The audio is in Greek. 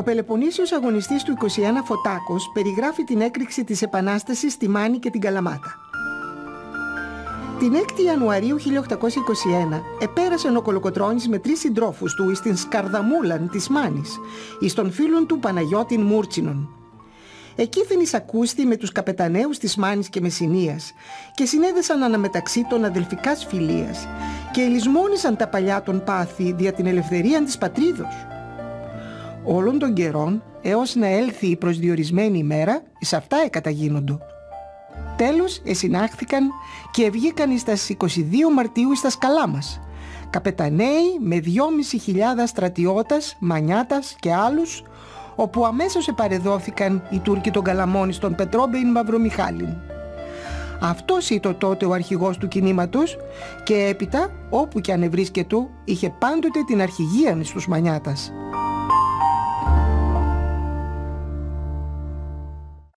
Πελοποννήσιος αγωνιστής του 21 Φωτάκος περιγράφει την έκρηξη της Επανάστασης στη Μάνη και την Καλαμάτα. Την 6η Ιανουαρίου 1821 επέρασε ο Κολοκοτρώνης με 3 συντρόφους του εις την Σκαρδαμούλαν της Μάνης, εις των φίλων του Παναγιώτην Μούρτσινον. Εκείθεν εισακούστη με τους καπεταναίους της Μάνης και Μεσσηνίας και συνέδεσαν αναμεταξύ των αδελφικάς φιλίας και ελισμόνησαν τα παλιά των πάθη δια την ελευθερία της πατρίδος. Όλων των καιρών, έως να έλθει η προσδιορισμένη ημέρα, εις αυτά εκαταγίνοντο. Τέλος, εσυνάχθηκαν και ευγήκαν εις τας 22 Μαρτίου εις τα σκαλά μας, καπεταναίοι με 2.500 στρατιώτας, μανιάτας και άλλους, όπου αμέσως επαρεδόθηκαν οι Τούρκοι των Καλαμών στον Πετρόμπεϊν Μαυρομιχάλην. Αυτός ήταν τότε ο αρχηγός του κινήματος και έπειτα, όπου και αν ευρίσκετο, είχε πάντοτε την αρχηγίαν στους μανιάτας.